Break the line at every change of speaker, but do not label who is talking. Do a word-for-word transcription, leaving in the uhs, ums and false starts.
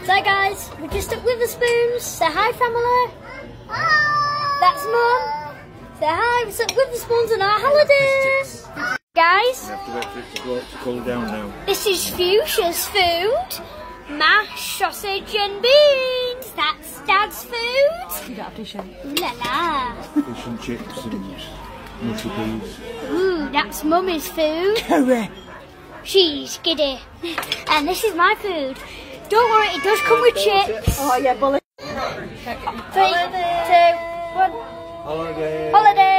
So guys, we're just at Witherspoons. Say hi, family. Hi. That's Mum. Say hi, we're at Witherspoons on our holiday. Guys,
We have to wait for it to go up to cool down now.
this is Fuchsia's food. Mashed sausage and beans. That's Dad's food.
You don't have to show.
Ooh la la.
Fish and chips and mushy peas.
Ooh, that's Mummy's food.
Correct.
She's giddy. And this is my food. Don't worry, it does come with chips.
Oh yeah, bullet.
Three, two, one.
Holiday.
Holiday.